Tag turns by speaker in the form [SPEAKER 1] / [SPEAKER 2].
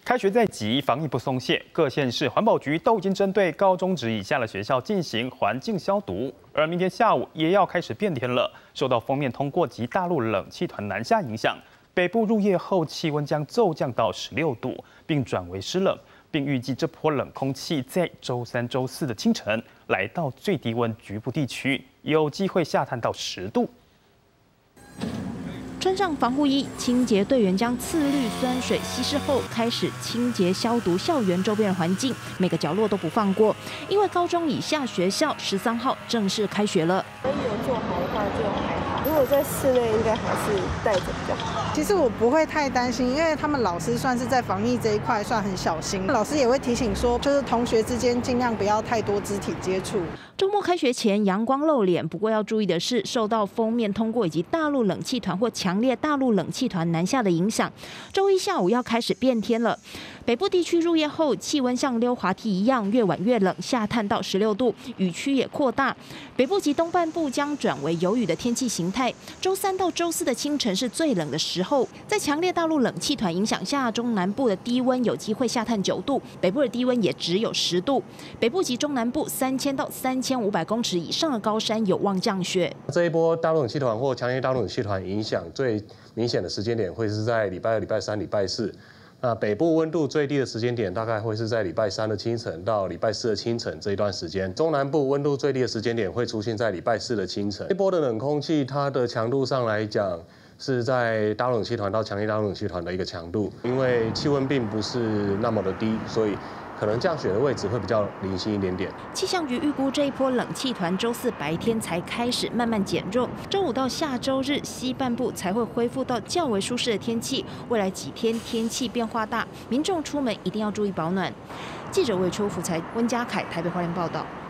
[SPEAKER 1] 开学在即，防疫不松懈，各县市环保局都已经针对高中职以下的学校进行环境消毒。而明天下午也要开始变天了，受到锋面通过及大陆冷气团南下影响，北部入夜后气温将骤降到16度，并转为湿冷，并预计这波冷空气在周3、周4的清晨来到最低温，局部地区有机会下探到10度。
[SPEAKER 2] 穿上防护衣，清洁队员将次氯酸水稀释后，开始清洁消毒校园周边的环境，每个角落都不放过。因为高中以下学校13号正式开学了。
[SPEAKER 3] 有做好的话就还好，如果在室内，应该还是戴着比较好。
[SPEAKER 4] 其实我不会太担心，因为他们老师算是在防疫这一块算很小心，老师也会提醒说，就是同学之间尽量不要太多肢体接触。
[SPEAKER 2] 周末开学前阳光露脸，不过要注意的是，受到锋面通过以及大陆冷气团或强烈大陆冷气团南下的影响，周一下午要开始变天了。北部地区入夜后，气温像溜滑梯一样越晚越冷，下探到16度，雨区也扩大。北部及东半部将转为有雨的天气形态。周3到周4的清晨是最冷的时候，在强烈大陆冷气团影响下，中南部的低温有机会下探9度，北部的低温也只有10度。北部及中南部3000到3500公尺以上的高山有望降雪。
[SPEAKER 5] 这一波大陆冷气团或强烈大陆冷气团影响最明显的时间点会是在礼拜2、礼拜3、礼拜4。那北部温度最低的时间点大概会是在礼拜3的清晨到礼拜4的清晨这一段时间。中南部温度最低的时间点会出现在礼拜4的清晨。这波的冷空气，它的强度上来讲，是在大陆冷气团到强烈大陆冷气团的一个强度，因为气温并不是那么的低，所以 可能降雪的位置会比较零星一点点。
[SPEAKER 2] 气象局预估这一波冷气团周4白天才开始慢慢减弱，周5到下周日西半部才会恢复到较为舒适的天气。未来几天天气变化大，民众出门一定要注意保暖。记者魏秋福才温家凯台北花莲报道。